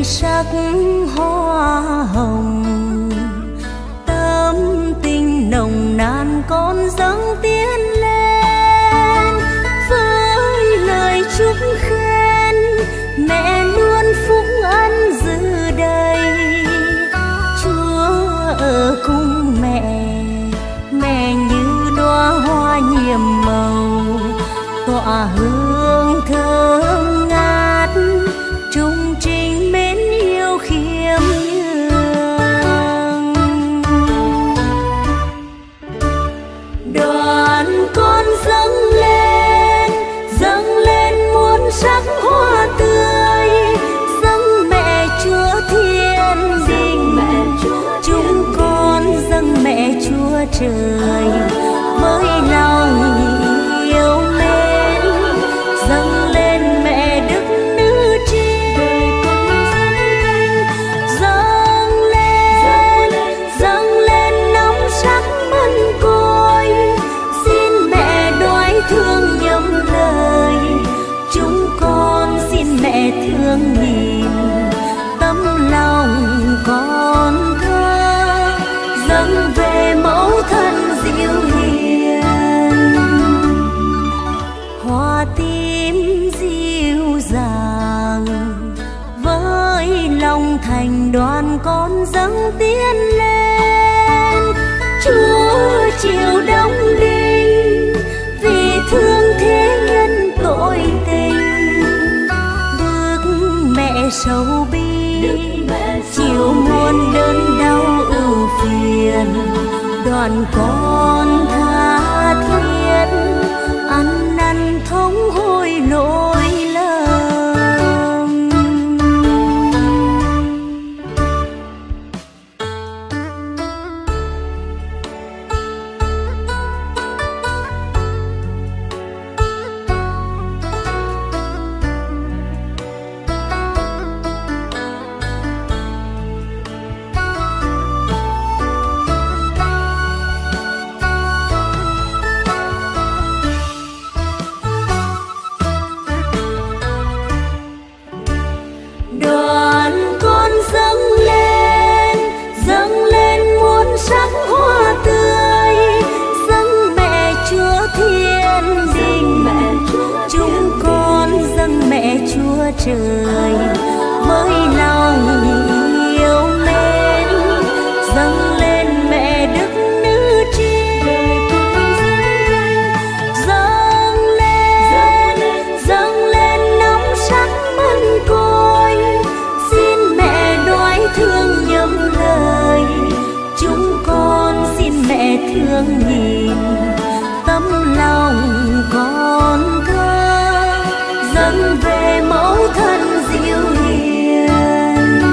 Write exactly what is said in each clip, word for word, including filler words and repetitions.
đầy sắc hoa hồng, tâm tình nồng nàn con dâng tiến lên với lời chúc khen. Mẹ luôn phúc ân dư đầy, Chúa ở cùng mẹ, mẹ như đóa hoa nhiệm màu tỏa hương thơm ngát, trung trình mến yêu khiêm nhường. Đoàn con dâng lên, dâng lên muôn sắc hoa tươi, dâng mẹ Chúa thiên đình, chúng con dâng mẹ Chúa trời với lòng yêu mến. Dâng lên mẹ Đức Nữ Tri, dâng lên, dâng lên nóng sắc mân côi, xin mẹ đoái thương nhầm lời, chúng con xin mẹ thương nhìn tấm lòng con thơ, dâng về mẫu thân dịu hiền. Hoa tím dịu dàng với lòng thành đoàn con dâng tiến lên, Chúa chiều đông linh vì thương thế nhân tội tình. Đức mẹ sầu bi chịu muôn đớn đau ưu phiền, đoàn con tha thiết ăn năn thống hối lỗi lầm. Đoàn con dâng lên, dâng lên muôn sắc hoa tươi, dâng mẹ Chúa thiên đình, chúng con dâng mẹ Chúa trời với lòng yêu mến. Dâng lên mẹ Đức Nữ Tri, dâng lên, dâng lên nóng sắc mân côi, xin mẹ đoái thương nhầm lời, chúng con xin mẹ thương nhìn tấm lòng con thơ, dâng về mẫu thân dịu hiền.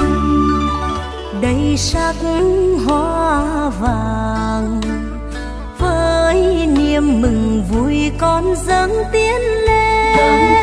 Đầy sắc hoa vàng với niềm mừng vui con dâng tiến lên,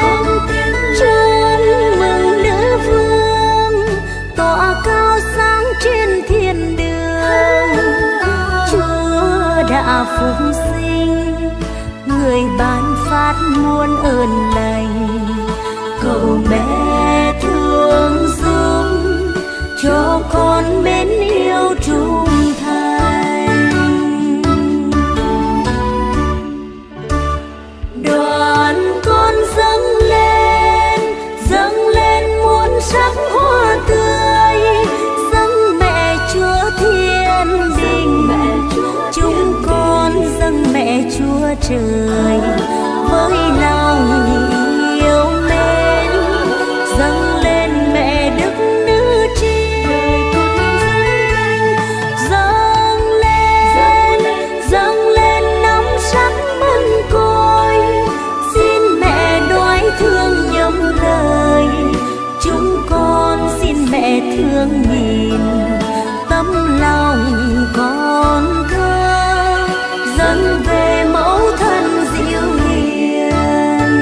chúc mừng nữ vương tỏa cao sáng trên thiên đường. Chúa đã phụng sinh người ban phát muôn ơn lành, cầu mẹ thương giúp cho con mến yêu trung thành. Đoàn con dâng lên, dâng lên muôn sắc hoa tươi, dâng mẹ Chúa thiên đình, chúng con dâng mẹ Chúa trời với lòng yêu mến. Dâng lên mẹ Đức Nữ Tri, dâng lên, dâng lên nóng sắc mân côi, xin mẹ đoái thương nhầm lời, chúng con xin mẹ thương nhìn tấm lòng con thơ, dâng về mẫu thân dịu hiền.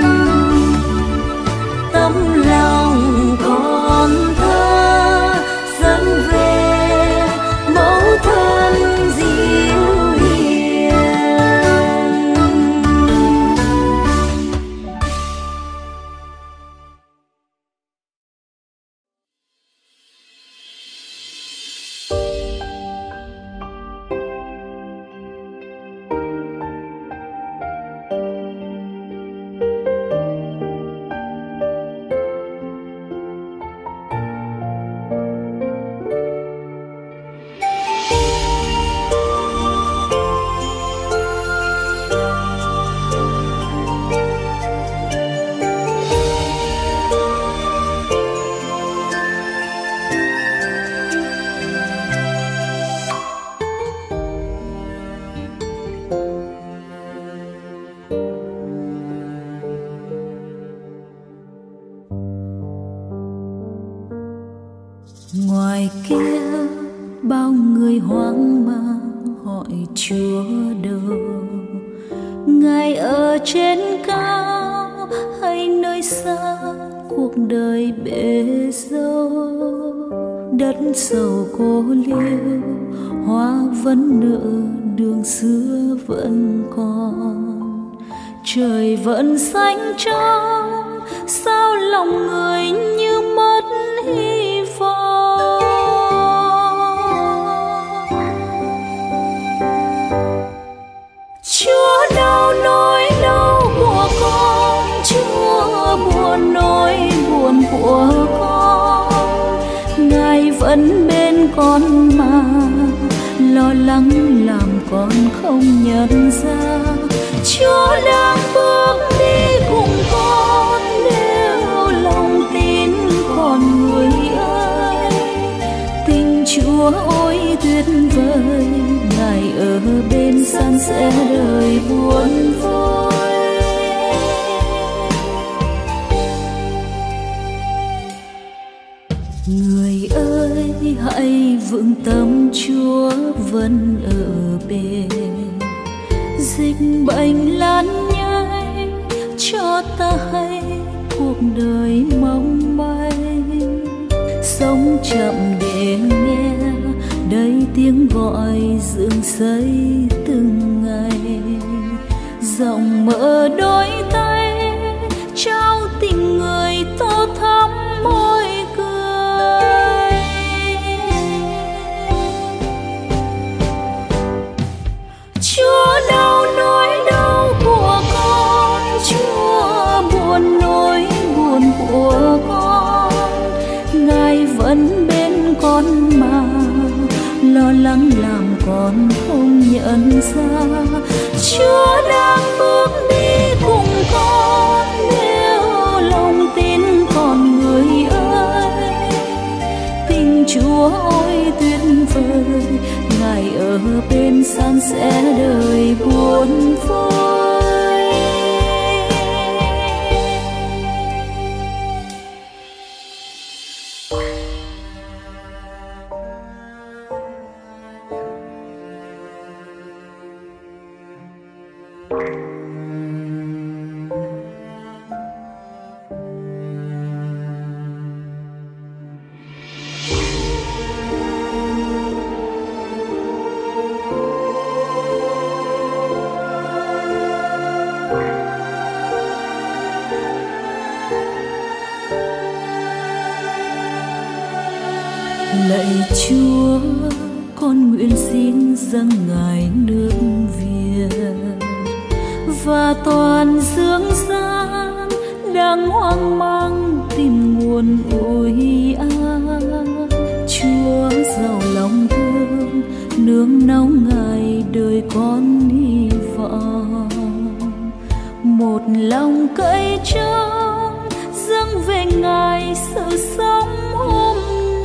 Tấm lòng con thơ dâng về mẫu thân dịu hiền. Ngoài kia bao người hoang mang hỏi Chúa đâu, Ngài ở trên cao hay nơi xa cuộc đời bể dâu. Đất sầu cô liêu, hoa vẫn nở, đường xưa vẫn còn, trời vẫn xanh trong, sao lòng người như mất hy vọng. Chúa đau nỗi đau của con, Chúa buồn nỗi buồn của con, Ngài vẫn bên con mà lo lắng làm con không nhận ra. Chúa đang bước đi cùng con, nếu lòng tin con người ơi. Tình Chúa ôi tuyệt vời, Ngài ở bên san sẻ đời buồn vui. Người ơi hãy vững tâm, Chúa vẫn ở bên. Dịch bệnh lan nhanh cho ta hay cuộc đời mong manh, sống chậm để nghe đây tiếng gọi dựng xây từng ngày. Rộng mở đôi tay trao tình người tô thắm môi cười. Chúa đau nỗi đau của con, Chúa buồn nỗi buồn của con, Ngài vẫn bên con mà lo lắng làm con không nhận ra. Chúa đang bước đi cùng con, nếu lòng tin con người ơi. Tình Chúa ôi tuyệt vời, Ngài ở bên san sẻ đời buồn vui. Lạy Chúa, con nguyện xin dâng Ngài nước Việt và toàn dương gian đang hoang mang tìm nguồn ủi an. Chúa giàu lòng thương, nương náu Ngài đời con hy vọng. Một lòng cậy trông dâng về Ngài sự sống hôm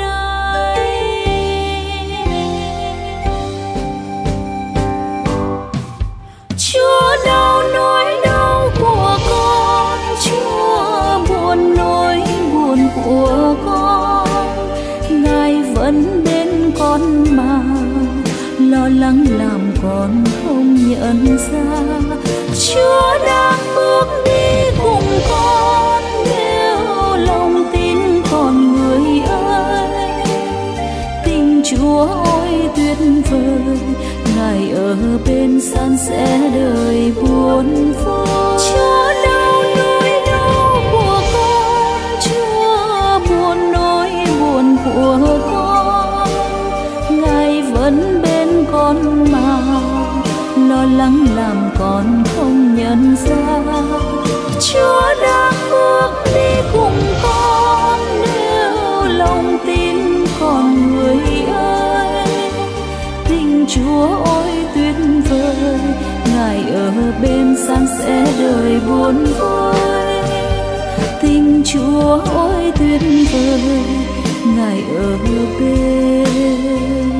đau nỗi đau của con, Chúa buồn nỗi buồn của con, Ngài vẫn bên con mà lo lắng làm con không nhận ra. Chúa đang bước đi cùng con, nếu lòng tin con người ơi. Tình Chúa ôi tuyệt vời, Ngài ở bên san sẻ đời buồn vui. Chúa đau nỗi đau của con, Chúa buồn nỗi buồn của con, Ngài vẫn bên con mà lo lắng làm con không nhận ra. Chúa đang bước đi cùng con, nếu lòng tin con người ơi. Tình Chúa ôi tuyệt vời, Ngài ở bên san sẻ đời buồn vui. Tình Chúa ôi tuyệt vời, Ngài ở bên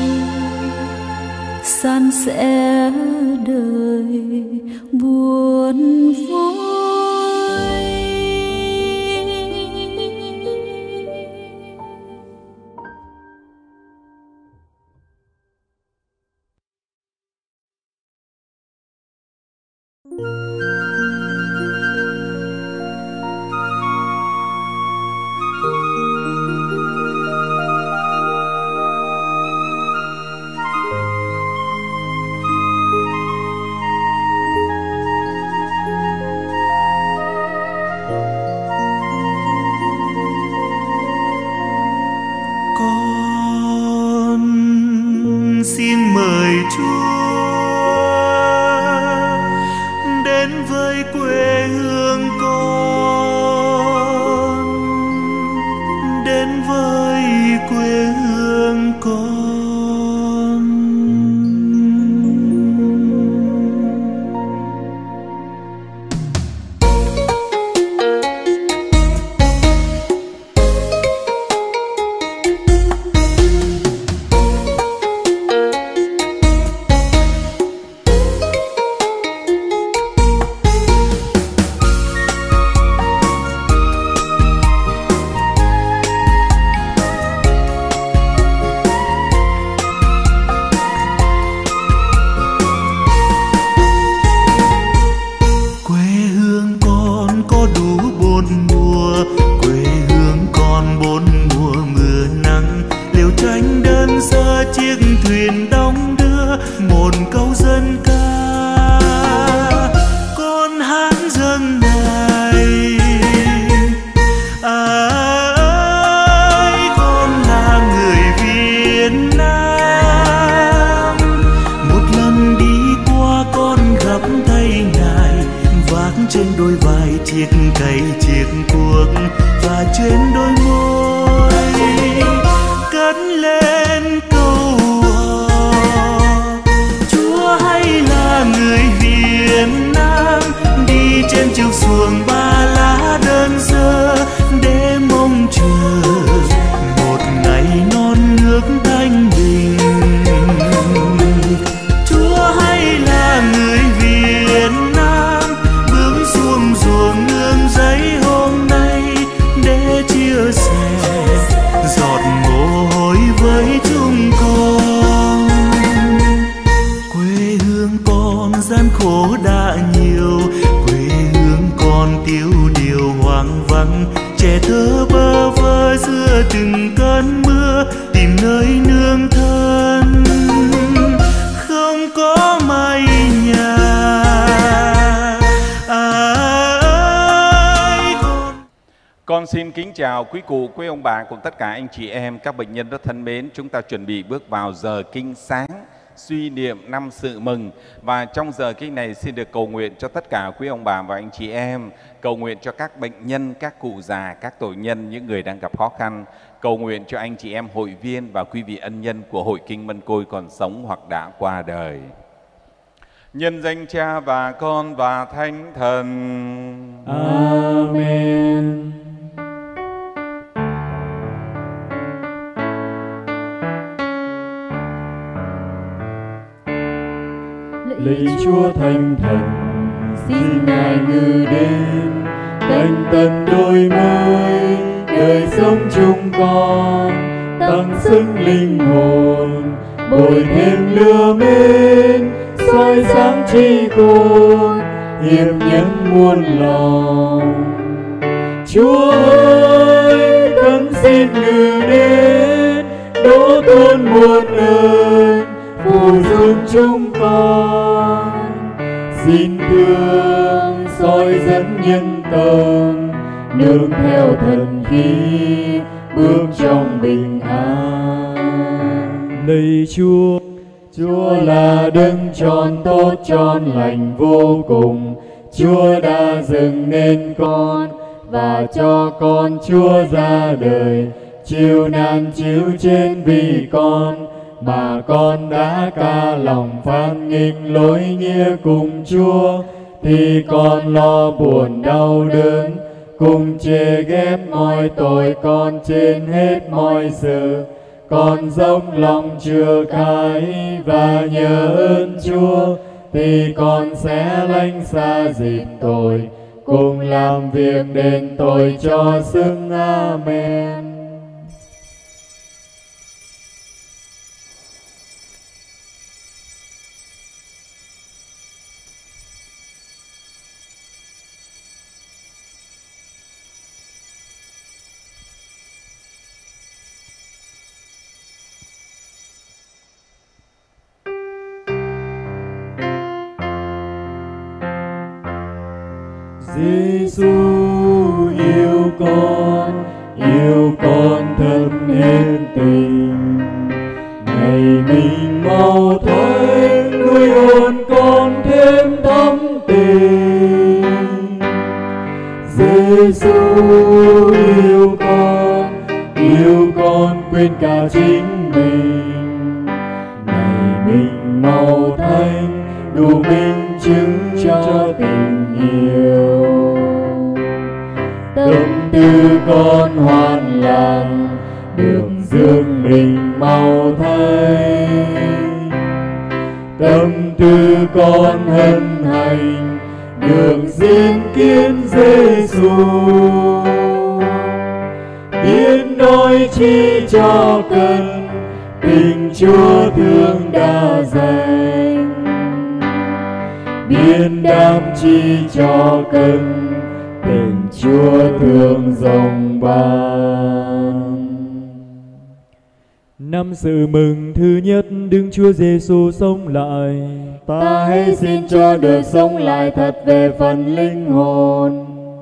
san sẻ đời buồn vui. với quê hương con. Con xin kính chào quý cụ, quý ông bà cùng tất cả anh chị em, các bệnh nhân rất thân mến. Chúng ta chuẩn bị bước vào giờ kinh sáng, suy niệm năm sự mừng. Và trong giờ kinh này xin được cầu nguyện cho tất cả quý ông bà và anh chị em. Cầu nguyện cho các bệnh nhân, các cụ già, các tội nhân, những người đang gặp khó khăn. Cầu nguyện cho anh chị em hội viên và quý vị ân nhân của Hội Kinh Mân Côi còn sống hoặc đã qua đời. Nhân danh Cha và Con và Thánh Thần. Amen. Lạy Chúa Thánh Thần, xin Ngài ngự đến, canh tân đổi mới đời sống chúng con, tăng sức linh hồn, bồi thêm lửa mến, soi sáng tri cốt, hiệp nhất muôn lòng. Chúa ơi, khấn xin ngự đến, đỗ tôn muôn ơn, phù giúp chúng con. Xin thương soi dẫn nhân tâm, nương theo thần khí, bước trong bình an. Lạy Chúa, Chúa là đấng tròn tốt tròn lành vô cùng. Chúa đã dựng nên con và cho con Chúa ra đời, chịu nạn chịu chết vì con, mà con đã ca lòng phán nghịch lỗi nghĩa cùng Chúa, thì con lo buồn đau đớn, cùng chê ghét mọi tội con trên hết mọi sự. Con dốc lòng chừa khai và nhờ ơn Chúa, thì con sẽ lánh xa dịp tội, cùng làm việc đền tội cho xứng. Amen. Giêsu yêu con, yêu con thật hết tình. Ngày mình mau thánh nuôi hồn con thêm thắm tình. Giêsu yêu con, yêu cứu con quên cả chính mình. Này mình màu thanh đủ minh chứng cho tình yêu. Tâm tư con hoàn lành được dương mình màu thanh. Tâm tư con hân hạnh được diễn kiến Giêsu. Biết nói chi cho cần tình Chúa thương đã dành. Biết đáp chi cho cần tình Chúa thương rộng ban. Năm sự mừng thứ nhất Đức Chúa Giêsu sống lại. Ta hãy xin cho được sống lại thật về phần linh hồn.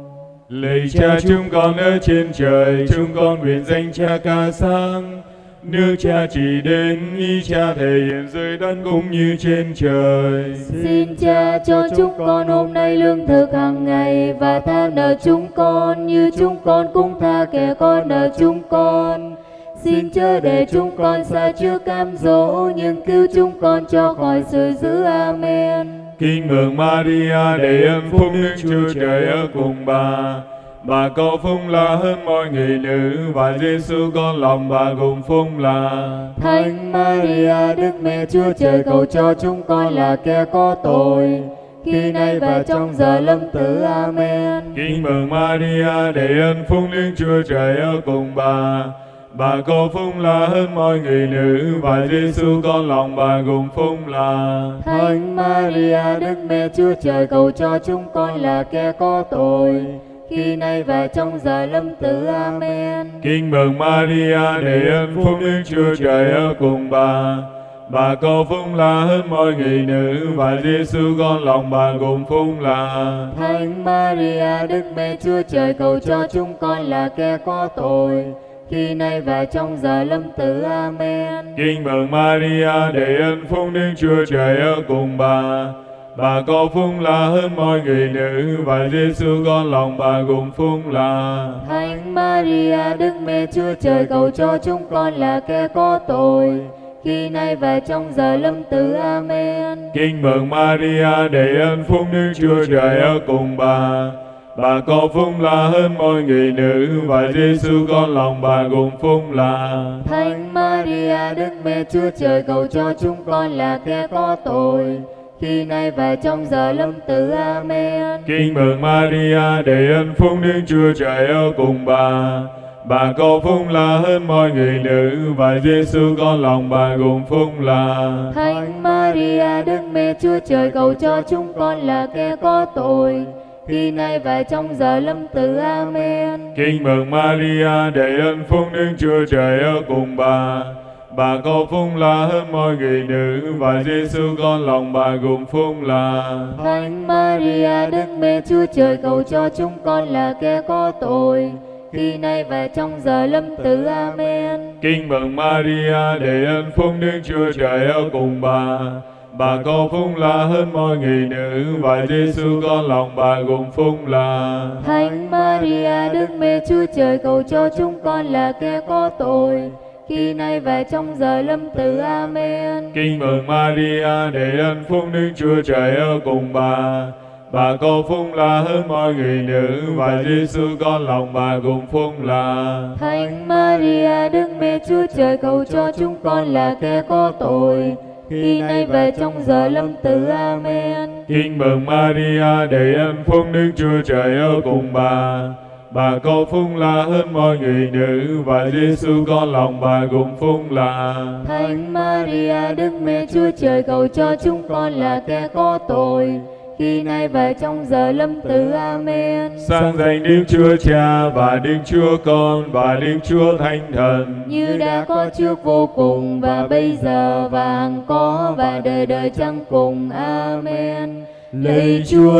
Lạy Cha chúng con ở trên trời, chúng con nguyện danh Cha ca sáng. Nước Cha chỉ đến, ý Cha thể hiện dưới đất cũng như trên trời. Xin Cha cho chúng con hôm nay lương thực hàng ngày, và tha nợ chúng con như chúng con cũng tha kẻ có nợ chúng con. Xin chớ để chúng con xa trước cám dỗ, nhưng cứu chúng con cho khỏi sự dữ. Amen. Kinh mừng Maria, đầy ơn phúc Đức Chúa Trời ở cùng bà. Bà có phúc là hơn mọi người nữ, và Giêsu con lòng bà cùng phúc là. Thánh Maria, Đức Mẹ Chúa Trời, cầu cho chúng con là kẻ có tội, khi nay và trong giờ lâm tử. Amen. Kính mừng Maria, đầy ơn phúc Đức Chúa Trời ở cùng bà. Bà có phúc là hơn mọi người nữ, và Giêsu con lòng bà cùng phúc là. Thánh Maria, Đức Mẹ Chúa Trời, cầu cho chúng con là kẻ có tội, khi nay và trong giờ lâm tử. Amen. Kính mừng Maria, đầy ơn phúc Đức Chúa Trời ở cùng bà. Bà có phúc là hơn mọi người nữ, và Giêsu con lòng bà cùng phúc là. Thánh Maria, Đức Mẹ Chúa Trời, cầu cho chúng con là kẻ có tội, khi nay và trong giờ lâm tử. Amen. Kính mừng Maria, đầy ơn phúc Đức Chúa Trời ở cùng bà. Bà có phúc là hơn mọi người nữ, và Giêsu con lòng bà cùng phúc là. Thánh Maria, Đức Mẹ Chúa Trời, cầu cho chúng con là kẻ có tội, khi nay và trong giờ lâm tử. Amen. Kính mừng Maria, đầy ơn phúc Đức Chúa Trời ở cùng bà. Bà có phúc là hơn mọi người nữ, và Giêsu con lòng bà cùng phúc là. Thánh Maria, Đức Mẹ Chúa Trời, cầu cho chúng con là kẻ có tội, khi nay và trong giờ lâm tử. Amen. Kính mừng Maria, đầy ơn phúc Đức Chúa Trời ở cùng bà. Bà có phúc là hơn mọi người nữ, và Giêsu con lòng bà cùng phúc là. Thánh Maria, Đức Mẹ Chúa Trời, cầu cho chúng con là kẻ có tội, khi nay và trong giờ lâm tử. Amen. Kính mừng Maria, đầy ơn phúc Đức Chúa Trời ở cùng bà. Bà có phúc là hơn mọi người nữ, và Giêsu con lòng bà cùng phúc là. Thánh Maria, Đức Mẹ Chúa Trời, cầu cho chúng con là kẻ có tội, khi nay và trong giờ lâm tử. Amen. Kính mừng Maria, đầy ơn phúc Đức Chúa Trời ở cùng bà. Bà có phúc là hơn mọi người nữ, và Giêsu con lòng bà cùng phúc là. Thánh Maria, Đức Mẹ Chúa Trời, cầu cho chúng con là kẻ có tội, khi nay và trong giờ lâm tử. Amen. Kính mừng Maria, đầy ơn phúc Đức Chúa Trời ở cùng bà. Bà có phúc là hơn mọi người nữ, và Giêsu con lòng bà cùng phúc là. Thánh Maria, Đức Mẹ Chúa Trời, cầu cho chúng con là kẻ có tội, khi nay và trong giờ lâm tử. Amen. Kính mừng Maria, đầy ơn phúc Đức Chúa Trời ở cùng bà. Bà có phúc là hơn mọi người nữ, và Giêsu con lòng bà cùng phúc là. Thánh Maria, Đức Mẹ Chúa Trời, cầu cho chúng con là kẻ có tội, khi nay và trong giờ lâm tử. Amen. Sang danh Đức Chúa Cha và Đức Chúa Con và Đức Chúa Thánh Thần, như đã có trước vô cùng, và bây giờ và hằng có, và đời đời chẳng cùng. Amen. Lạy Chúa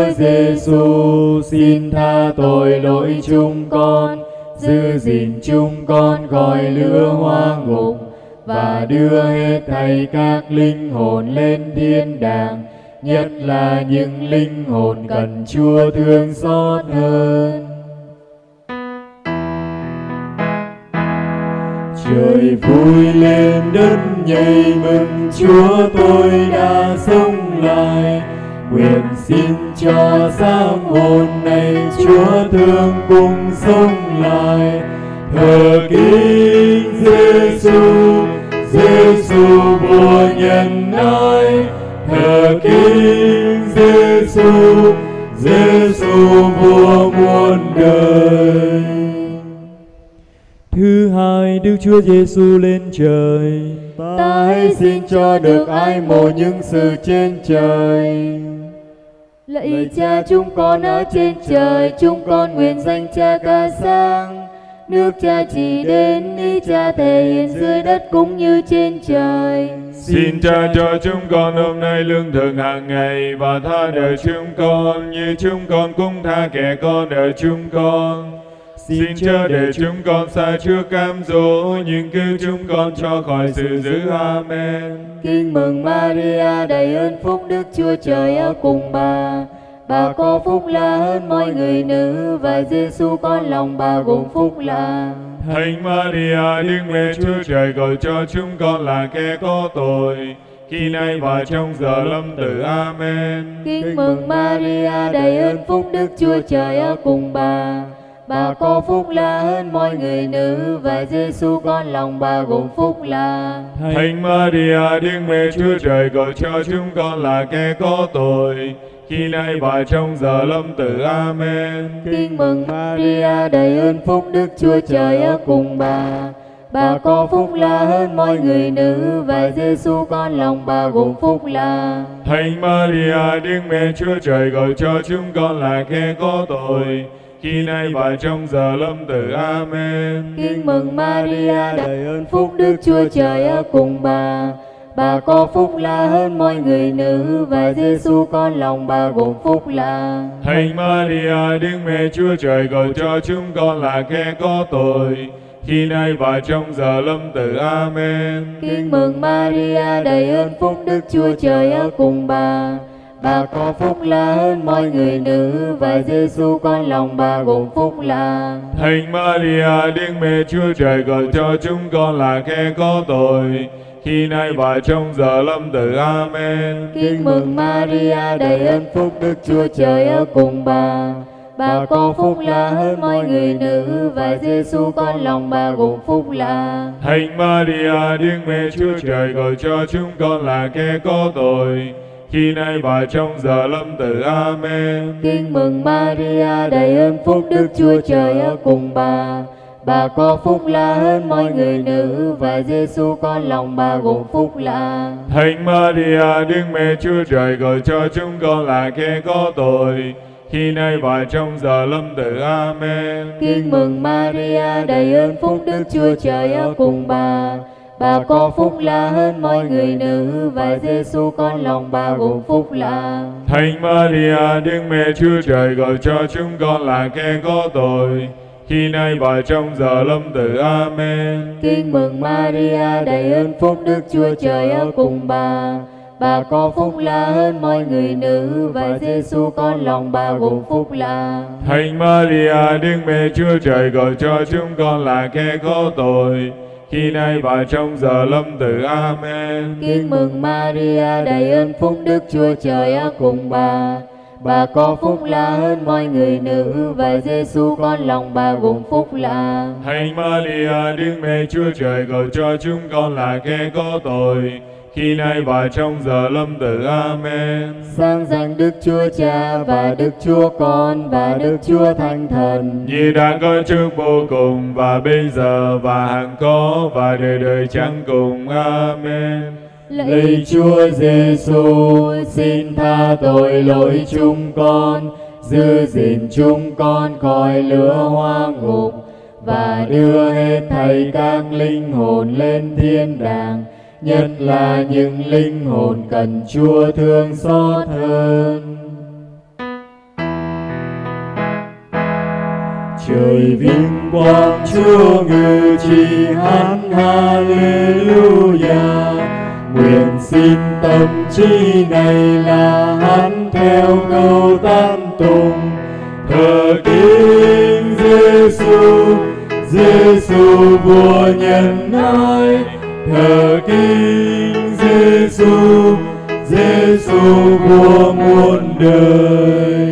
Giêsu, xin tha tội lỗi chúng con, giữ gìn chúng con khỏi lửa hỏa ngục, và đưa hết thảy các linh hồn lên thiên đàng, nhất là những linh hồn cần Chúa thương xót hơn. Trời vui lên đất nhảy mừng, Chúa tôi đã sống lại. Nguyện xin cho sáng hồn này Chúa thương cùng sống lại. Thờ kính Giêsu, Giêsu vua nhân ái. Thờ kính Giêsu, Giêsu vua muôn đời. Thứ hai, Đức Chúa Giêsu lên trời. Ta hãy xin cho được ái mộ những sự trên trời. Lạy Cha chúng con ở trên trời, chúng con nguyện danh Cha ca sáng. Nước Cha chỉ đến, ý Cha thể hiện dưới đất cũng như trên trời. Xin Cha cho chúng con hôm nay lương thực hàng ngày, và tha nợ chúng con như chúng con cũng tha kẻ con nợ chúng con. Xin chớ để chúng con sai trước cám dỗ, nhưng cứu chúng con cho khỏi sự dữ. Amen. Kinh mừng Maria đầy ơn phúc, Đức Chúa Trời ở cùng bà. Bà có phúc lạ hơn mọi người nữ, và Giêsu con lòng bà gồm phúc lạ. Thánh Maria, Đức Mẹ Chúa Trời, cầu cho chúng con là kẻ có tội, khi nay và trong giờ lâm tử. Amen. Kinh mừng Maria đầy ơn phúc, Đức Chúa Trời ở cùng bà. Bà có phúc lạ hơn mọi người nữ, và Giêsu con lòng bà gồm phúc lạ. Thánh Maria, Đức Mẹ Chúa Trời, cầu cho chúng con là kẻ có tội, khi nay và trong giờ lâm tử. Amen. Kinh mừng Maria đầy ơn phúc, Đức Chúa Trời ở cùng bà. Bà có phúc lạ hơn mọi người nữ, và Giêsu con lòng bà gồm phúc lạ. Thánh Maria, Đức Mẹ Chúa Trời, cầu cho chúng con là kẻ có tội, khi nay và trong giờ lâm tử. Amen. Kinh mừng Maria đầy ơn phúc, Đức Chúa Trời ở cùng bà. Bà có phúc lạ hơn mọi người nữ, và Giêsu con lòng bà gồm phúc lạ. Thánh Maria, Đức Mẹ Chúa Trời, cầu cho chúng con là kẻ có tội, khi nay và trong giờ lâm tử. Amen. Kinh mừng Maria đầy ơn phúc, Đức Chúa Trời ở cùng bà. Bà có phúc lạ hơn mọi người nữ, và Giêsu con lòng bà gồm phúc lạ. Thánh Maria, Đức Mẹ Chúa Trời, cầu cho chúng con là kẻ có tội, khi nay và trong giờ lâm tử. Amen. Kinh mừng Maria đầy ơn phúc, Đức Chúa Trời ở cùng bà. Bà có phúc lạ hơn mọi người nữ, và Giêsu con lòng bà gồm phúc lạ. Thánh Maria, Đức Mẹ Chúa Trời, cầu cho chúng con là kẻ có tội, khi nay và trong giờ lâm tử. Amen. Kinh mừng Maria đầy ơn phúc, Đức Chúa Trời ở cùng bà. Bà có phúc lạ hơn mọi người nữ, và Giêsu con lòng bà gồm phúc lạ. Thánh Maria, Đức Mẹ Chúa Trời, cầu cho chúng con là kẻ có tội, khi nay và trong giờ lâm tử. Amen. Kinh mừng Maria đầy ơn phúc, Đức Chúa Trời ở cùng bà. Bà có phúc lạ hơn mọi người nữ, và Giêsu con lòng bà gồm phúc lạ. Thánh Maria, Đức Mẹ Chúa Trời, cầu cho chúng con là kẻ có tội, khi nay và trong giờ lâm tử. Amen. Kinh mừng Maria đầy ơn phúc, Đức Chúa Trời ở cùng bà. Bà có phúc lạ hơn mọi người nữ, và Giêsu con lòng bà gồm phúc lạ. Thánh Maria, Đức Mẹ Chúa Trời, cầu cho chúng con là kẻ có tội, khi nay và trong giờ lâm tử. Amen. Kinh mừng Maria đầy ơn phúc, Đức Chúa Trời ở cùng bà. Bà có phúc lạ hơn mọi người nữ, và Giêsu con lòng bà gồm phúc lạ. Thánh Maria, Đức Mẹ Chúa Trời, cầu cho chúng con là kẻ có tội, khi nay và trong giờ lâm tử. Amen. Sáng danh Đức Chúa Cha và Đức Chúa Con và Đức Chúa Thánh Thần, như đã có trước vô cùng, và bây giờ và hằng có, và đời đời chẳng cùng. Amen. Lạy Chúa Giêsu, xin tha tội lỗi chúng con, giữ gìn chúng con khỏi lửa hoa ngục, và đưa hết thảy các linh hồn lên thiên đàng, nhất là những linh hồn cần Chúa thương xót hơn. Trời vinh quang Chúa ngự trị, hát Hallelujah. Nguyện xin tâm trí này là hát theo câu tán tụng. Thờ kính Giêsu, Giêsu vua nhân ái, thờ kính Giêsu, Giêsu vua muôn đời.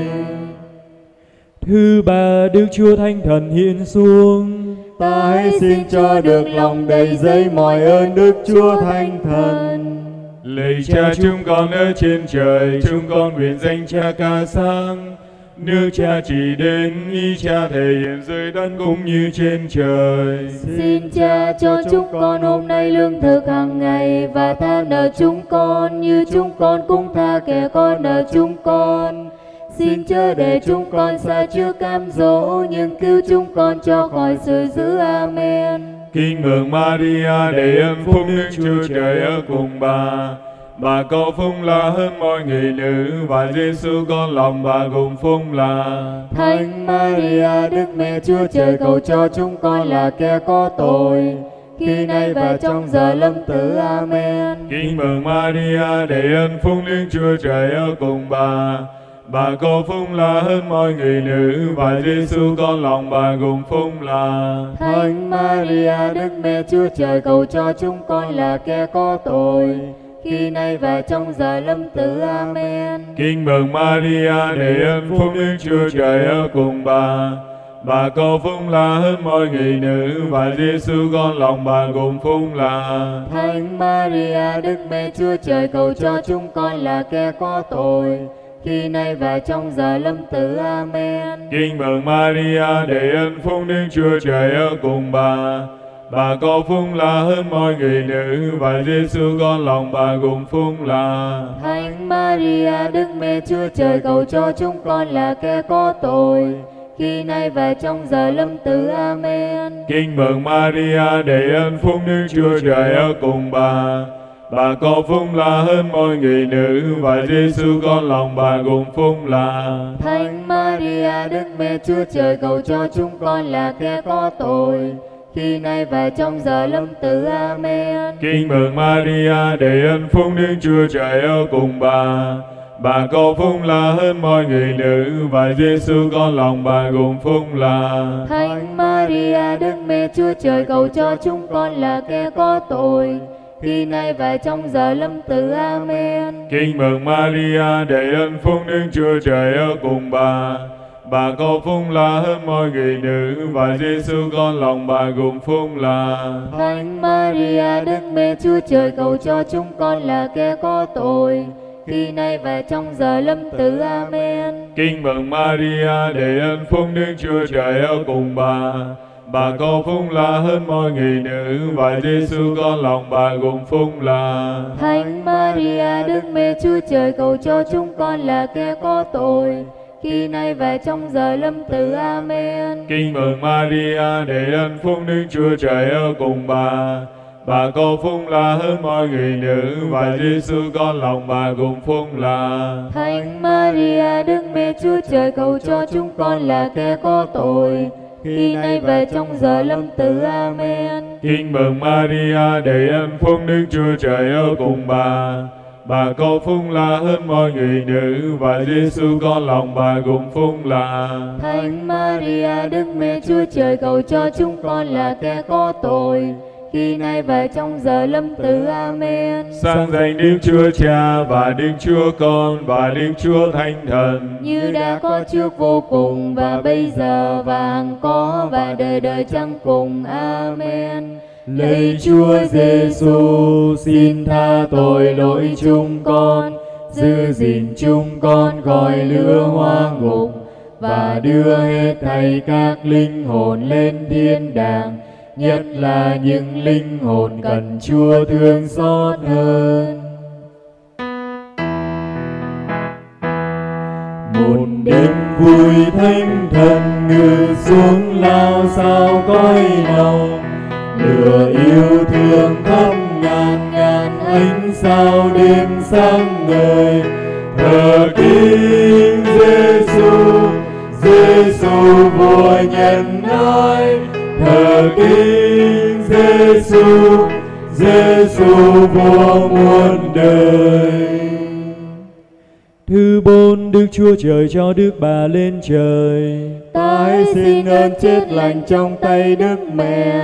Thứ ba, Đức Chúa Thánh Thần hiện xuống. Ta hãy xin cho được lòng đầy dẫy mọi ơn Đức Chúa Thánh Thần. Lạy Cha chúng con ở trên trời, chúng con nguyện danh Cha ca sáng. Nước Cha chỉ đến, ý Cha thể hiện dưới đất cũng như trên trời. Xin Cha cho chúng con hôm nay lương thực hàng ngày, và tha nợ chúng con như chúng con cũng tha kẻ có nợ chúng con. Xin chớ để chúng con xa trước cám dỗ, nhưng cứu chúng con cho khỏi sự dữ. Amen. Kính mừng Maria, đầy ơn phúc Đức Chúa Trời ở cùng bà. Bà có phúc là hơn mọi người nữ, và Giêsu con lòng bà cùng phúc là. Thánh Maria, Đức Mẹ Chúa Trời, cầu cho chúng con là kẻ có tội, khi nay và trong giờ lâm tử. Amen. Kính mừng Maria, đầy ơn phúc Đức Chúa Trời ở cùng bà. Bà có phúc là hơn mọi người nữ, và Giêsu con lòng bà cùng phúc là. Thánh Maria, Đức Mẹ Chúa Trời, cầu cho chúng con là kẻ có tội, khi nay và trong giờ lâm tử. Amen. Kính mừng Maria, đầy ơn phúc Đức Chúa Trời ở cùng bà. Bà có phúc là hơn mọi người nữ, và Giêsu con lòng bà cùng phúc là. Thánh Maria, Đức Mẹ Chúa Trời, cầu cho chúng con là kẻ có tội, khi nay và trong giờ lâm tử. Amen. Kính mừng Maria, đầy ơn phúc Đức Chúa Trời ở cùng bà. Bà có phúc là hơn mọi người nữ, và Giêsu con lòng bà cùng phúc là. Thánh Maria, Đức Mẹ Chúa Trời, cầu cho chúng con là kẻ có tội, khi nay và trong giờ lâm tử. Amen. Kính mừng Maria, đầy ơn phúc Đức Chúa Trời ở cùng bà. Bà có phúc là hơn mọi người nữ, và Giêsu con lòng bà cùng phúc là. Thánh Maria, Đức Mẹ Chúa Trời, cầu cho chúng con là kẻ có tội, khi nay và trong giờ lâm tử. Amen. Kính mừng Maria, đầy ơn phúc Đức Chúa Trời ở cùng bà. Bà có phúc là hơn mọi người nữ, và Giêsu con lòng bà cùng phúc là. Thánh Maria, Đức Mẹ Chúa Trời, cầu cho chúng con là kẻ có tội, khi nay và trong giờ lâm tử. Amen. Kính mừng Maria, đầy ơn phúc Đức Chúa Trời ở cùng bà. Bà có phúc là hơn mọi người nữ, và Giêsu con lòng bà cùng phúc là. Thánh Maria, Đức Mẹ Chúa Trời, cầu cho chúng con là kẻ có tội, khi nay và trong giờ lâm tử. Amen. Kính mừng Maria, đầy ơn phúc Đức Chúa Trời ở cùng bà. Bà có phúc là hơn mọi người nữ, và Giêsu con lòng bà cùng phúc là. Thánh Maria, Đức Mẹ Chúa Trời, cầu cho chúng con là kẻ có tội, khi nay và trong giờ lâm tử. Amen. Kính mừng Maria, đầy ơn phúc Đức Chúa Trời ở cùng bà. Bà có phúc là hơn mọi người nữ, và Giêsu con lòng bà cùng phúc là. Thánh Maria, Đức Mẹ Chúa Trời, cầu cho chúng con là kẻ có tội, khi nay và trong giờ lâm tử. Amen. Kính mừng Maria, đầy ơn phúc Đức Chúa Trời ở cùng bà. Bà có phúc là hơn mọi người nữ, và Giêsu con lòng bà cùng phúc là. Thánh Maria, Đức Mẹ Chúa Trời, cầu cho chúng con là kẻ có tội, khi nay và trong giờ lâm tử. Amen. Sang danh Đức Chúa Cha và Đức Chúa Con và Đức Chúa Thánh Thần, như đã có trước vô cùng, và bây giờ và hằng có, và đời đời chẳng cùng. Amen. Lạy Chúa Giêsu, xin tha tội lỗi chúng con, giữ gìn chúng con khỏi lửa hoa ngục, và đưa hết thảy các linh hồn lên thiên đàng, nhất là những linh hồn cần Chúa thương xót hơn. Một đêm vui Thánh Thần ngự xuống lao sao cõi lòng, lửa yêu thương thắp ngàn ngàn ánh sao đêm sáng ngời. Thờ kính Giêsu, Giêsu vua nhân ái, thờ kính Giêsu, Giêsu vua muôn đời. Thứ bốn, Đức Chúa Trời cho Đức Bà lên trời. Ta hãy xin ơn chết lành trong tay Đức Mẹ.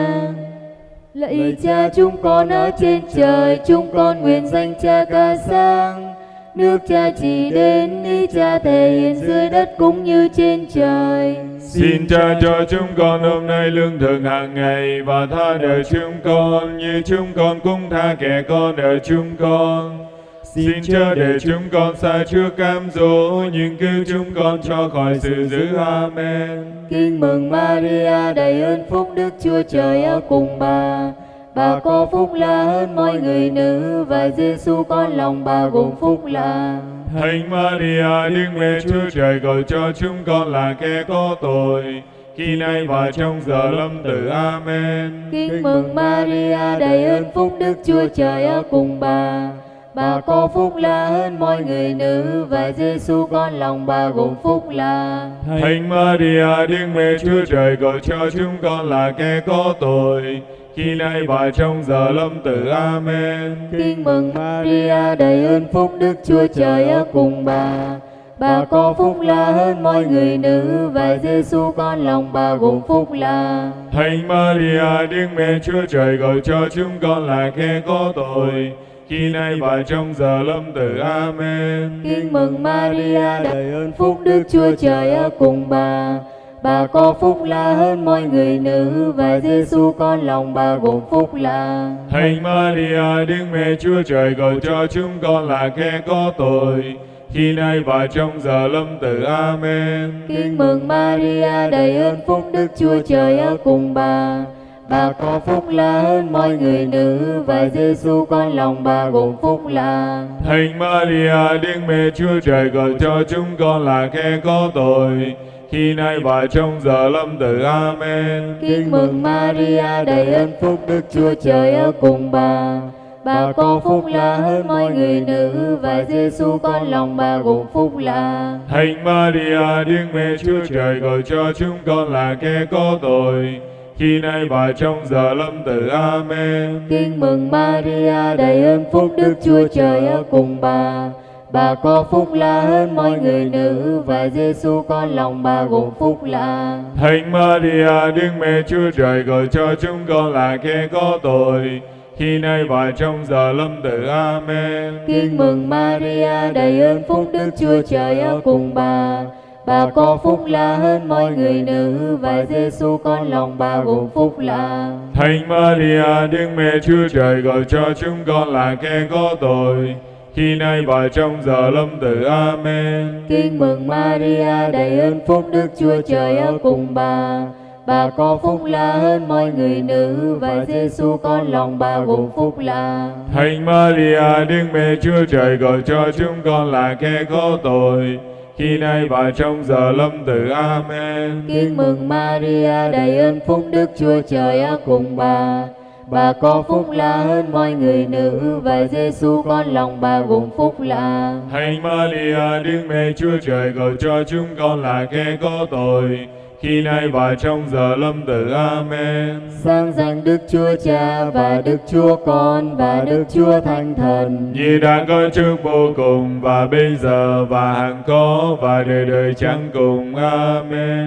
Lạy Cha chúng con ở trên trời, chúng con nguyện danh Cha ca sáng. Nước Cha chỉ đến, ý Cha thể hiện dưới đất cũng như trên trời. Xin Cha cho chúng con hôm nay lương thực hàng ngày, và tha nợ chúng con như chúng con cũng tha kẻ con nợ chúng con. Xin Cha để chúng con sai trước cám dỗ, nhưng cứu chúng con cho khỏi sự dữ. Amen. Kinh mừng Maria, đầy ơn phúc, Đức Chúa Trời ở cùng bà. Bà có phúc lạ hơn mọi người nữ, và Giêsu con lòng bà gồm phúc lạ. Thánh Maria, Đức Mẹ Chúa Trời, cầu cho chúng con là kẻ có tội, khi nay và trong giờ lâm tử. Amen. Kinh mừng Maria, đầy ơn phúc, Đức Chúa Trời ở cùng bà. Bà có phúc lạ hơn mọi người nữ, và Giêsu con lòng bà gồm phúc lạ. Thánh Maria, Đức Mẹ Chúa Trời, cầu cho chúng con là kẻ có tội, khi nay và trong giờ lâm tử. Amen. Kinh mừng Maria, đầy ơn phúc, Đức Chúa Trời ở cùng bà. Bà có phúc lạ hơn mọi người nữ, và Giêsu con lòng bà gồm phúc lạ. Thánh Maria, Đức Mẹ Chúa Trời, cầu cho chúng con là kẻ có tội, khi nay và trong giờ lâm tử. Amen. Kinh mừng Maria, đầy ơn phúc, Đức Chúa Trời ở cùng bà. Bà có phúc lạ hơn mọi người nữ, và Giêsu con lòng bà gồm phúc lạ. Thánh Maria, Đức Mẹ Chúa Trời, cầu cho chúng con là kẻ có tội, khi nay và trong giờ lâm tử. Amen. Kinh mừng Maria, đầy ơn phúc, Đức Chúa Trời ở cùng bà. Bà có phúc lạ hơn mọi người nữ, và Giêsu con lòng bà gồm phúc lạ. Thánh Maria, Đức Mẹ Chúa Trời, cầu cho chúng con là kẻ có tội, khi nay và trong giờ lâm tử. Amen. Kinh mừng Maria, đầy ơn phúc, Đức Chúa Trời ở cùng bà. Bà có phúc lạ hơn mọi người nữ, và Giêsu con lòng bà gồm phúc lạ. Thánh Maria, Đức Mẹ Chúa Trời, cầu cho chúng con là kẻ có tội, khi nay và trong giờ lâm tử. Amen. Kinh mừng Maria, đầy ơn phúc, Đức Chúa Trời ở cùng bà. Bà có phúc lạ hơn mọi người nữ, và Giêsu con lòng bà gồm phúc lạ. Thánh Maria, Đức Mẹ Chúa Trời, cầu cho chúng con là kẻ có tội, khi nay và trong giờ lâm tử. Amen. Kinh mừng Maria, đầy ơn phúc, Đức Chúa Trời ở cùng bà. Bà có phúc lạ hơn mọi người nữ, và Giêsu con lòng bà gồm phúc lạ. Thánh Maria, Đức Mẹ Chúa Trời, cầu cho chúng con là kẻ có tội, khi nay và trong giờ lâm tử. Amen. Kinh mừng Maria, đầy ơn phúc, Đức Chúa Trời ở cùng bà. Bà có phúc lạ hơn mọi người nữ, và Giêsu con lòng bà gồm phúc lạ. Thánh Maria, Đức Mẹ Chúa Trời, cầu cho chúng con là kẻ có tội, khi nay và trong giờ lâm tử. Amen. Kinh mừng Maria, đầy ơn phúc, Đức Chúa Trời ở cùng bà. Bà có phúc lạ hơn mọi người nữ, và Giêsu con lòng bà gồm phúc lạ. Thánh Maria, Đức Mẹ Chúa Trời, cầu cho chúng con là kẻ có tội, khi nay và trong giờ lâm tử. Amen. Sang danh Đức Chúa Cha và Đức Chúa Con và Đức Chúa Thánh Thần, như đã có trước vô cùng, và bây giờ và hằng có, và đời đời chẳng cùng. Amen.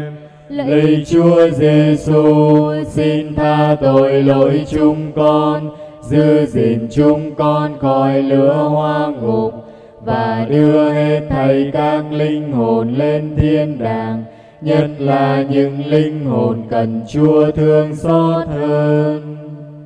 Lạy Chúa Giêsu, xin tha tội lỗi chúng con, giữ gìn chúng con khỏi lửa hoa ngục, và đưa hết thảy các linh hồn lên thiên đàng, nhất là những linh hồn cần Chúa thương xót hơn.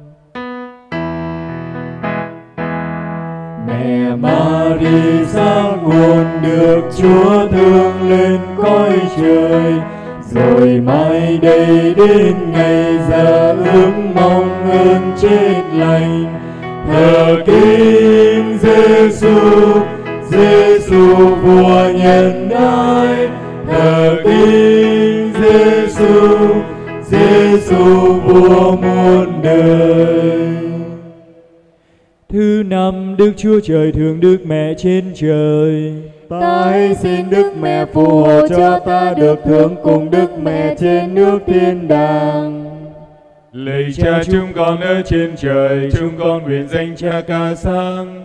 Mẹ Mary xác nguồn được Chúa thương lên cõi trời, rồi mai đây đến ngày giờ ước mong ơn chết lành. Thờ kính Giêsu, Giêsu vua nhân ái. Thờ kính Giêsu, Giêsu vua muôn đời. Thứ năm, Đức Chúa Trời thương Đức Mẹ trên trời. Ta hãy xin Đức Mẹ phù hộ cho ta được thưởng cùng Đức Mẹ trên nước thiên đàng. Lạy Cha chúng con ở trên trời, chúng con nguyện danh Cha ca sáng.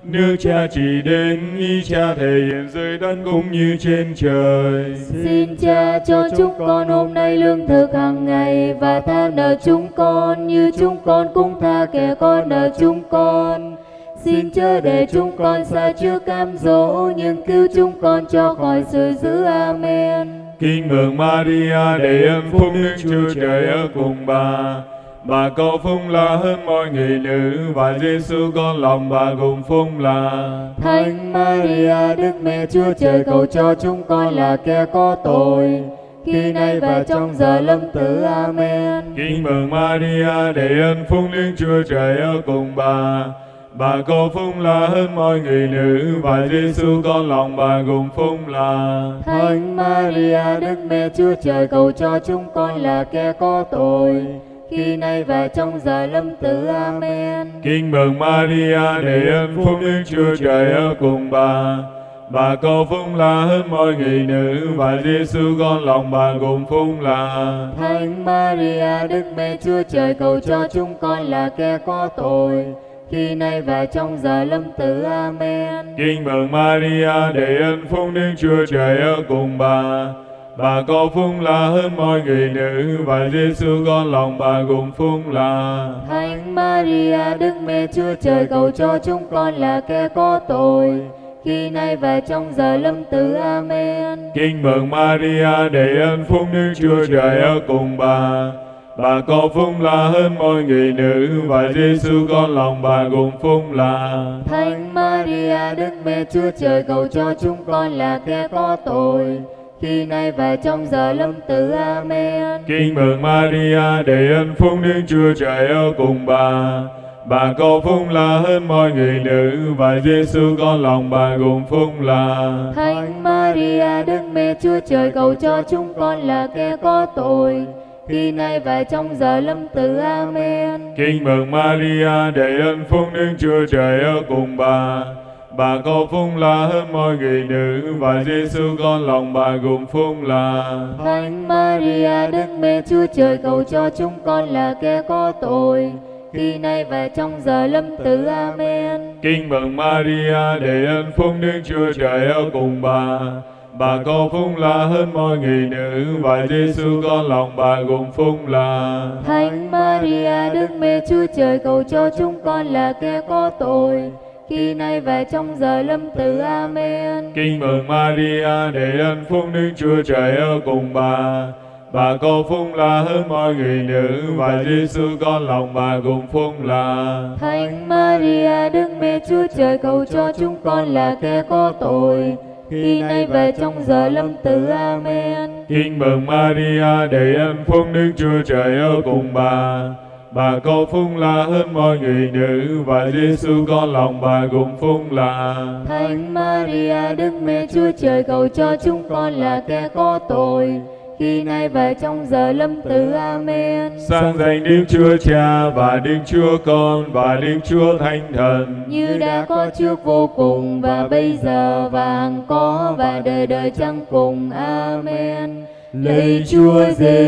Nước Cha chỉ đến, ý Cha thể hiện dưới đất cũng như trên trời. Xin Cha cho chúng con hôm nay lương thực hàng ngày, và tha nợ chúng con như chúng con cũng tha kẻ có nợ chúng con. Xin chớ để chúng con sa trước cám dỗ, nhưng cứu chúng con cho khỏi sự dữ. Amen. Kinh mừng Maria, đầy ơn phúc, Đức Chúa Trời ở cùng bà. Bà có phúc là hơn mọi người nữ, và Giêsu con lòng bà cùng phúc là. Thánh Maria, Đức Mẹ Chúa Trời, cầu cho chúng con là kẻ có tội, khi nay và trong giờ lâm tử. Amen. Kinh mừng Maria, đầy ơn phúc, Đức Chúa Trời ở cùng bà. Bà có phúc là hơn mọi người nữ, và Giêsu con lòng bà cùng phúc là. Thánh Maria, Đức Mẹ Chúa Trời, cầu cho chúng con là kẻ có tội, khi nay và trong giờ lâm tử. Amen. Kinh mừng Maria, đầy ơn phúc, Đức Chúa Trời ở cùng bà. Bà có phúc là hơn mọi người nữ, và Giêsu con lòng bà cùng phúc là. Thánh Maria, Đức Mẹ Chúa Trời, cầu cho chúng con là kẻ có tội, khi nay và trong giờ lâm tử. Amen. Kinh mừng Maria, đầy ơn phúc, Đức Chúa Trời ở cùng bà. Bà có phúc là hơn mọi người nữ, và Giêsu con lòng bà cùng phúc là. Thánh Maria, Đức Mẹ Chúa Trời, cầu cho chúng con là kẻ có tội, khi nay và trong giờ lâm tử. Amen. Kinh mừng Maria, đầy ơn phúc, Đức Chúa Trời ở cùng bà. Bà có phúc là hơn mọi người nữ, và Giêsu con lòng bà cùng phúc là. Thánh Maria, Đức Mẹ Chúa Trời, cầu cho chúng con là kẻ có tội, khi nay và trong giờ lâm tử. Amen. Kinh mừng Maria, đầy ơn phúc, Đức Chúa Trời ở cùng bà. Bà có phúc là hơn mọi người nữ, và Giêsu con lòng bà cùng phúc là. Thánh Maria, Đức Mẹ Chúa Trời, cầu cho chúng con là kẻ có tội, khi nay và trong giờ lâm tử. Amen. Kinh mừng Maria, đầy ơn phúc, Đức Chúa Trời ở cùng bà. Bà có phúc là hơn mọi người nữ, và Giêsu con lòng bà cùng phúc là. Thánh Maria, Đức Mẹ Chúa Trời, cầu cho chúng con là kẻ có tội, khi nay và trong giờ lâm tử. Amen. Kinh mừng Maria, đầy ơn phúc, Đức Chúa Trời ở cùng bà. Bà có phúc là hơn mọi người nữ, và Giêsu con lòng bà cùng phúc là. Thánh Maria, Đức Mẹ Chúa Trời, cầu cho chúng con là kẻ có tội, khi nay và trong giờ lâm tử. Amen. Kinh mừng Maria, đầy ơn phúc, Đức Chúa Trời ở cùng bà. Bà có phúc là hơn mọi người nữ, và Giêsu con lòng bà cùng phúc là. Thánh Maria, Đức Mẹ Chúa Trời, cầu cho chúng con là kẻ có tội, khi nay và trong giờ lâm tử. Amen. Kinh mừng Maria, đầy ơn phúc, Đức Chúa Trời ở cùng bà. Bà có phúc là hơn mọi người nữ, và Giêsu con lòng bà cùng phúc là. Thánh Maria, Đức Mẹ Chúa Trời, cầu cho chúng con là kẻ có tội, khi nay và trong giờ lâm tử. Amen. Sang danh Đức Chúa Cha và Đức Chúa Con và Đức Chúa Thánh Thần, như đã có trước vô cùng, và bây giờ và hằng có, và đời đời chẳng cùng. Amen. Lạy Chúa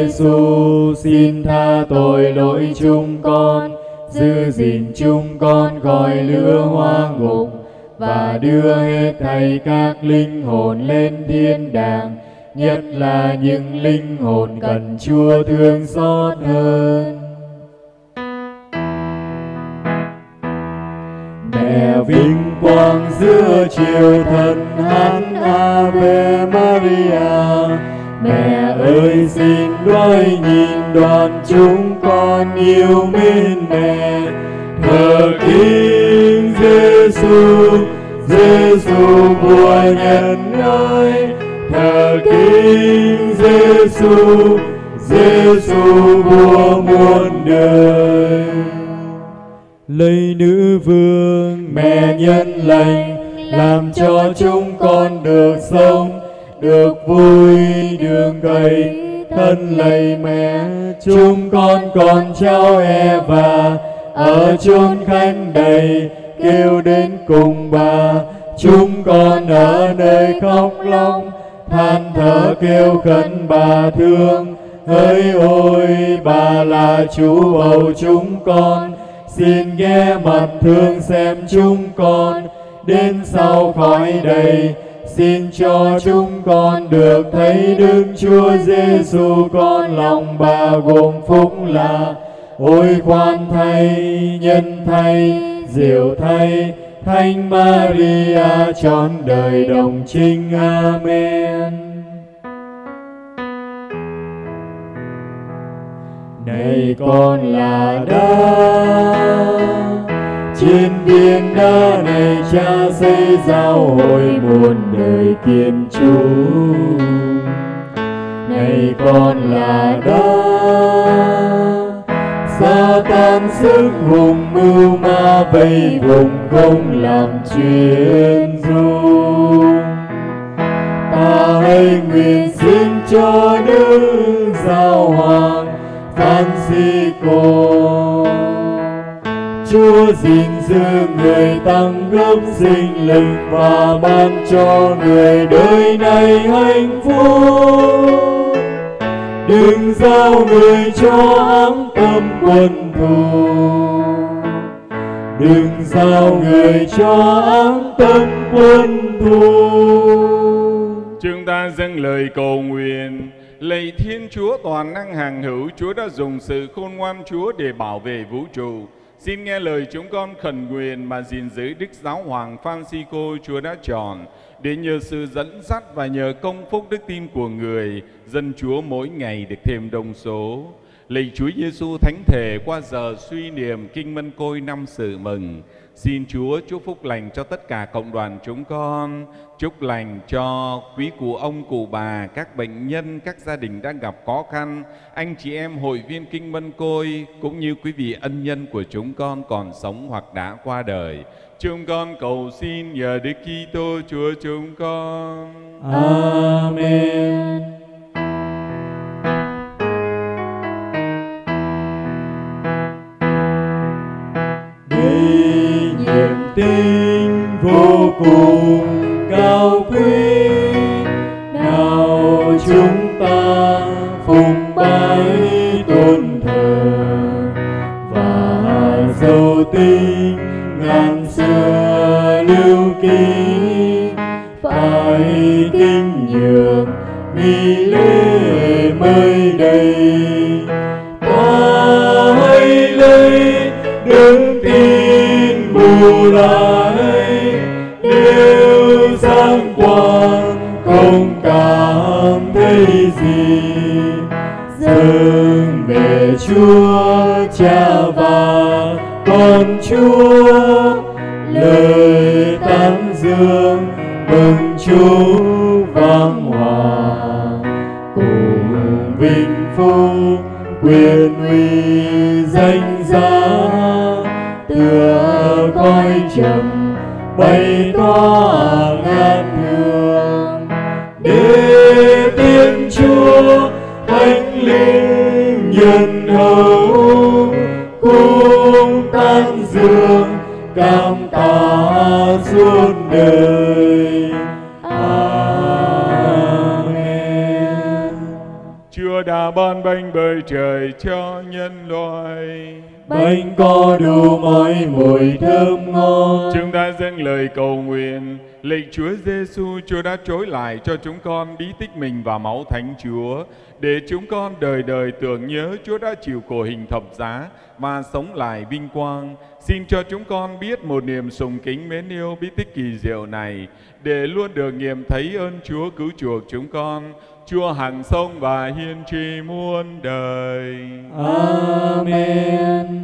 Giêsu, xin tha tội lỗi chúng con, giữ gìn chúng con khỏi lửa hỏa ngục, và đưa hết thảy các linh hồn lên thiên đàng, nhất là những linh hồn cần Chúa thương xót hơn. Mẹ vinh quang giữa triều thần, hát Ave Maria. Mẹ ơi xin đoái nhìn đoàn chúng con yêu mến mẹ. Thờ kính Giêsu, Giêsu vua nhân ơi. Thờ kính Giêsu, Giêsu vua muôn đời. Lạy nữ vương, mẹ nhân lành, làm cho chúng con được sống, được vui, được cậy. Thân lạy mẹ, chúng con con cháu Eva ở chốn khánh đầy, kêu đến cùng bà. Chúng con ở nơi khóc lóc, than thở kêu khấn bà thương. Hỡi ôi, bà là chủ bầu chúng con, xin ghé mặt thương xem chúng con. đến sau khói đầy. Xin cho chúng con được thấy Đức Chúa Giêsu con lòng bà gồm phúc lạ. Ôi khoan thay, nhân thay, diệu thay, Thánh Maria trọn đời đồng trinh. Amen. Này con là đá, trên viên đá này Cha xây giáo hội muôn đời kiên trú. Này con là đá, Sa-tan sức hùng mưu ma vây vùng không làm chuyện dung. Ta hãy nguyện xin cho Đức Giáo Hoàng Francisco, Chúa gìn giữ người, tăng gấp sinh lực và ban cho người đời này hạnh phúc. Đừng giao người cho áng tâm quân thù, đừng giao người cho áng tâm quân thù. Chúng ta dâng lời cầu nguyện. Lạy Thiên Chúa toàn năng hàng hữu, Chúa đã dùng sự khôn ngoan Chúa để bảo vệ vũ trụ. Xin nghe lời chúng con khẩn nguyện mà gìn giữ Đức Giáo Hoàng Francisco Chúa đã chọn, để nhờ sự dẫn dắt và nhờ công phúc đức tin của người, dân Chúa mỗi ngày được thêm đông số. Lạy Chúa Giêsu thánh thể, qua giờ suy niệm kinh Mân Côi năm sự mừng, xin Chúa chúc phúc lành cho tất cả cộng đoàn chúng con, chúc lành cho quý cụ ông, cụ bà, các bệnh nhân, các gia đình đang gặp khó khăn, anh chị em hội viên kinh Mân Côi, cũng như quý vị ân nhân của chúng con còn sống hoặc đã qua đời. Chúng con cầu xin nhờ Đức Kitô Chúa chúng con. Amen. Đây niềm tin vô cùng cao quý, nào chúng ta phụng bái tôn thờ và dầu tinh ngàn xưa lưu ký, phải kính nhường nghi lễ mới đây. Ta hãy lấy đức tin bù lại, nếu giáng quan không cảm thấy gì, dâng về Chúa Cha và Con Chúa lời tán dương mừng chúc vang hòa, cùng vinh phúc quyền uy danh giá, tựa coi trầm bay tỏa ngàn hương, để Thiên Chúa Thánh Linh nhân hậu cùng tán dương cảm tạ suốt đời. Amen. Chúa đã ban bánh bởi trời cho nhân loại, bánh có đủ mọi mùi thơm ngon. Chúng ta dâng lời cầu nguyện. Lạy Chúa Giêsu, Chúa đã trối lại cho chúng con bí tích mình và máu Thánh Chúa, để chúng con đời đời tưởng nhớ Chúa đã chịu khổ hình thập giá và sống lại vinh quang. Xin cho chúng con biết một niềm sùng kính mến yêu bí tích kỳ diệu này, để luôn được nghiệm thấy ơn Chúa cứu chuộc chúng con. Chúa hằng sống và hiên tri muôn đời. Amen.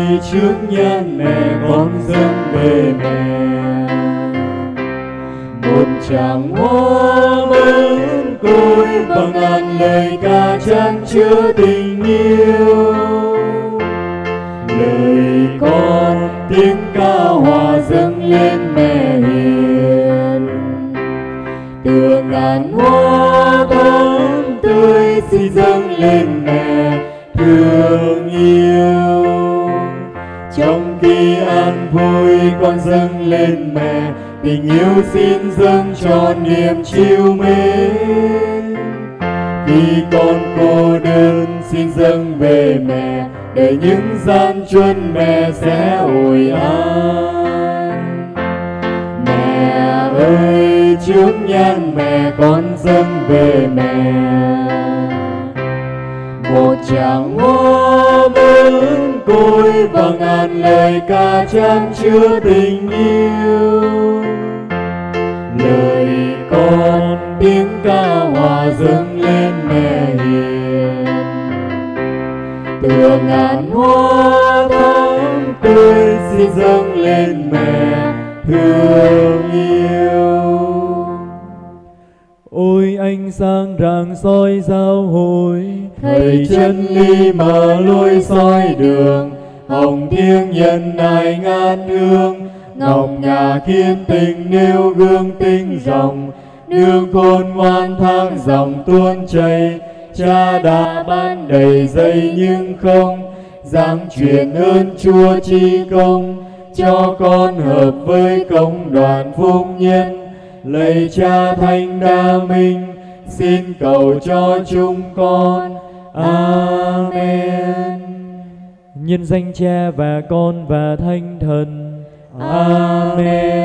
trước nhan mẹ con dâng về mẹ. Một tràng hoa mến côi và ngàn lời ca chan chứa tình yêu. Lời con tiếng ca hòa dâng lên mẹ hiền. Từ ngàn hoa thắm tươi xin dâng lên mẹ thương yêu. Trong khi an vui con dâng lên mẹ tình yêu xin dâng cho niềm chiều mến. Khi con cô đơn xin dâng về mẹ để những gian truân mẹ sẽ ủi an. Mẹ ơi trước nhan mẹ con dâng về mẹ. Một tràng hoa mến côi và ngàn lời ca chan chứa tình yêu. Lời con tiếng ca hòa dâng lên mẹ hiền. Từ ngàn hoa thắm tươi xin dâng lên mẹ thương yêu. Ôi ánh sáng rạng soi giao hội, thầy chân lý mở lối soi đường. Hồng thiêng nhân ai ngát hương, ngọc ngà khiến tình nêu gương tinh rồng. Nương khôn ngoan thác dòng tuôn chảy, cha đã ban đầy dây nhưng không dáng truyền ơn Chúa chi công. Cho con hợp với công đoàn phúc nhân, lạy cha thánh đa minh xin cầu cho chúng con. Amen. Nhân danh Cha và Con và Thánh Thần. Amen.